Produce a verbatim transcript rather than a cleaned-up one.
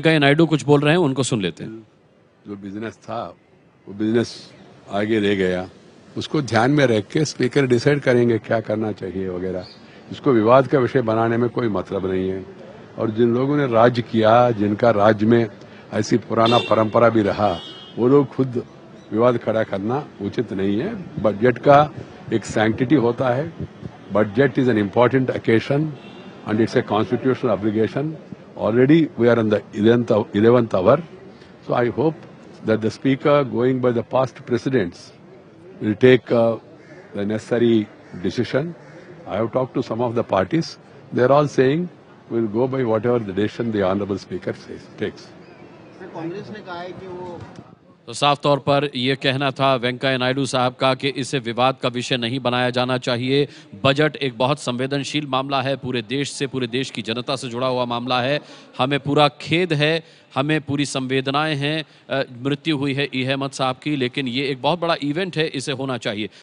वेंकैया नायडू कुछ बोल रहे हैं, उनको सुन लेते हैं। जो बिजनेस था वो बिजनेस आगे ले गया, उसको ध्यान में रख के स्पीकर डिसाइड करेंगे क्या करना चाहिए वगैरह। इसको विवाद का विषय बनाने में कोई मतलब नहीं है। और जिन लोगों ने राज्य किया, जिनका राज्य में ऐसी पुराना परंपरा भी रहा, वो लोग खुद विवाद खड़ा करना उचित नहीं है। बजट का एक सैंक्टिटी होता है। Budget is an important occasion and it's a constitutional obligation. Already we are in the eleventh hour. So I hope that the speaker, going by the past precedents, will take uh, the necessary decision. I have talked to some of the parties. They are all saying we'll go by whatever the decision the honorable speaker says, takes. Congress ने कहा है कि वो तो साफ तौर पर यह कहना था वेंकैया नायडू साहब का कि इसे विवाद का विषय नहीं बनाया जाना चाहिए। बजट एक बहुत संवेदनशील मामला है, पूरे देश से, पूरे देश की जनता से जुड़ा हुआ मामला है। हमें पूरा खेद है, हमें पूरी संवेदनाएं हैं। मृत्यु हुई है ई अहमद साहब की, लेकिन ये एक बहुत बड़ा इवेंट है, इसे होना चाहिए।